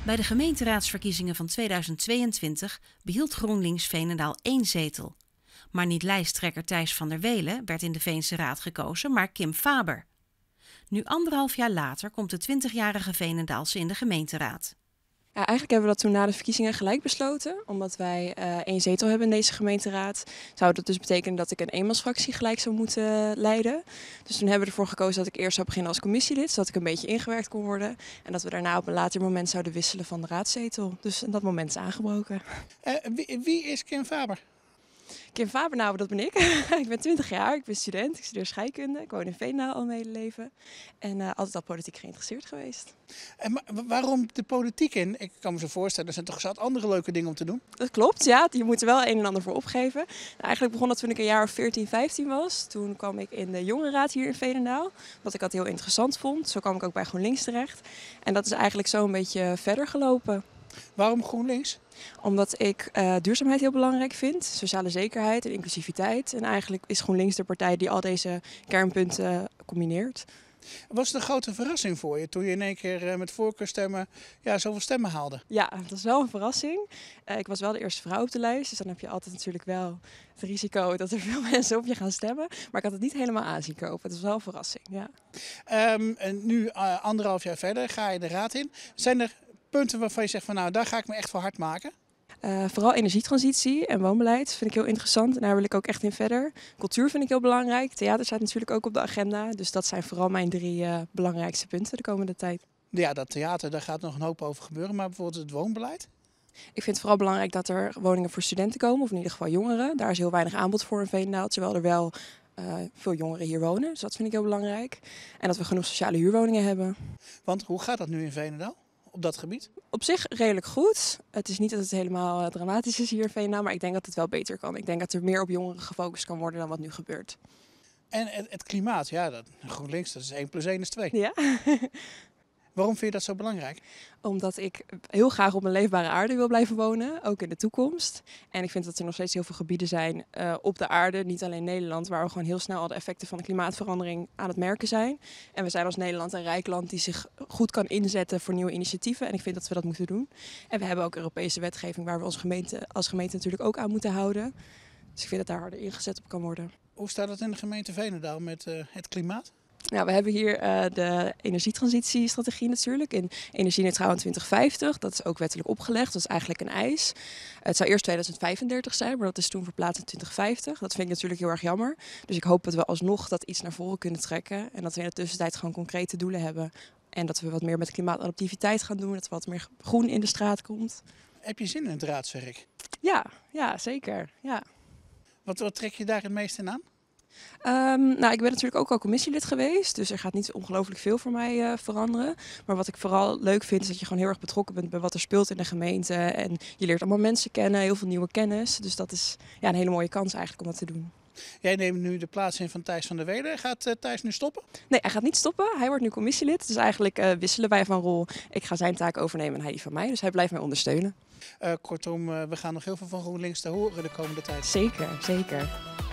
Bij de gemeenteraadsverkiezingen van 2022 behield GroenLinks Veenendaal 1 zetel. Maar niet lijsttrekker Thijs van der Welen werd in de Veense Raad gekozen, maar Kim Faber. Nu 1,5 jaar later komt de 20-jarige Veenendaalse in de gemeenteraad. Ja, eigenlijk hebben we dat toen na de verkiezingen gelijk besloten. Omdat wij 1 zetel hebben in deze gemeenteraad, zou dat dus betekenen dat ik een eenmansfractie gelijk zou moeten leiden. Dus toen hebben we ervoor gekozen dat ik eerst zou beginnen als commissielid, zodat ik een beetje ingewerkt kon worden. En dat we daarna op een later moment zouden wisselen van de raadzetel. Dus dat moment is aangebroken. Wie is Kim Faber? Kim Faber, nou, dat ben ik. Ik ben 20 jaar, ik ben student, ik studeer scheikunde. Ik woon in Veenendaal al mijn hele leven. En altijd al politiek geïnteresseerd geweest. Maar waarom de politiek in? Ik kan me zo voorstellen, er zijn toch zat andere leuke dingen om te doen? Dat klopt, ja. Je moet er wel een en ander voor opgeven. Nou, eigenlijk begon dat toen ik een jaar of 14, 15 was. Toen kwam ik in de jongerenraad hier in Veenendaal. Wat ik altijd heel interessant vond. Zo kwam ik ook bij GroenLinks terecht. En dat is eigenlijk zo een beetje verder gelopen. Waarom GroenLinks? Omdat ik duurzaamheid heel belangrijk vind, sociale zekerheid en inclusiviteit. En eigenlijk is GroenLinks de partij die al deze kernpunten combineert. Was het een grote verrassing voor je toen je in één keer met voorkeurstemmen zoveel stemmen haalde? Ja, dat was wel een verrassing. Ik was wel de eerste vrouw op de lijst, dus dan heb je altijd natuurlijk wel het risico dat er veel mensen op je gaan stemmen. Maar ik had het niet helemaal aanzien kopen. Het was wel een verrassing, ja. En nu 1,5 jaar verder ga je de raad in. Zijn er punten waarvan je zegt van nou, daar ga ik me echt voor hard maken? Vooral energietransitie en woonbeleid vind ik heel interessant en daar wil ik ook echt in verder. Cultuur vind ik heel belangrijk. Theater staat natuurlijk ook op de agenda. Dus dat zijn vooral mijn 3 belangrijkste punten de komende tijd. Ja, dat theater, daar gaat nog een hoop over gebeuren. Maar bijvoorbeeld het woonbeleid? Ik vind het vooral belangrijk dat er woningen voor studenten komen, of in ieder geval jongeren. Daar is heel weinig aanbod voor in Veenendaal, terwijl er wel veel jongeren hier wonen. Dus dat vind ik heel belangrijk. En dat we genoeg sociale huurwoningen hebben. Want hoe gaat dat nu in Veenendaal? Op dat gebied? Op zich redelijk goed. Het is niet dat het helemaal dramatisch is hier in Veenendaal, maar ik denk dat het wel beter kan. Ik denk dat er meer op jongeren gefocust kan worden dan wat nu gebeurt. En het klimaat, ja, GroenLinks, dat is 1 + 1 = 2. Ja. Waarom vind je dat zo belangrijk? Omdat ik heel graag op een leefbare aarde wil blijven wonen, ook in de toekomst. En ik vind dat er nog steeds heel veel gebieden zijn op de aarde, niet alleen Nederland, waar we gewoon heel snel al de effecten van de klimaatverandering aan het merken zijn. En we zijn als Nederland een rijk land die zich goed kan inzetten voor nieuwe initiatieven. En ik vind dat we dat moeten doen. En we hebben ook Europese wetgeving waar we als gemeente natuurlijk ook aan moeten houden. Dus ik vind dat daar harder ingezet op kan worden. Hoe staat het in de gemeente Veenendaal met het klimaat? Nou, we hebben hier de energietransitiestrategie natuurlijk in energie-neutraal in 2050. Dat is ook wettelijk opgelegd, dat is eigenlijk een eis. Het zou eerst 2035 zijn, maar dat is toen verplaatst in 2050. Dat vind ik natuurlijk heel erg jammer. Dus ik hoop dat we alsnog dat iets naar voren kunnen trekken. En dat we in de tussentijd gewoon concrete doelen hebben. En dat we wat meer met klimaatadaptiviteit gaan doen, dat er wat meer groen in de straat komt. Heb je zin in het raadswerk? Ja, zeker. Ja. Wat trek je daar het meest in aan? Nou, ik ben natuurlijk ook al commissielid geweest, dus er gaat niet ongelooflijk veel voor mij veranderen. Maar wat ik vooral leuk vind is dat je gewoon heel erg betrokken bent bij wat er speelt in de gemeente. En je leert allemaal mensen kennen, heel veel nieuwe kennis. Dus dat is een hele mooie kans eigenlijk om dat te doen. Jij neemt nu de plaats in van Thijs van der Welen. Gaat Thijs nu stoppen? Nee, hij gaat niet stoppen. Hij wordt nu commissielid. Dus eigenlijk wisselen wij van rol. Ik ga zijn taak overnemen en hij die van mij. Dus hij blijft mij ondersteunen. Kortom, we gaan nog heel veel van GroenLinks te horen de komende tijd. Zeker, zeker.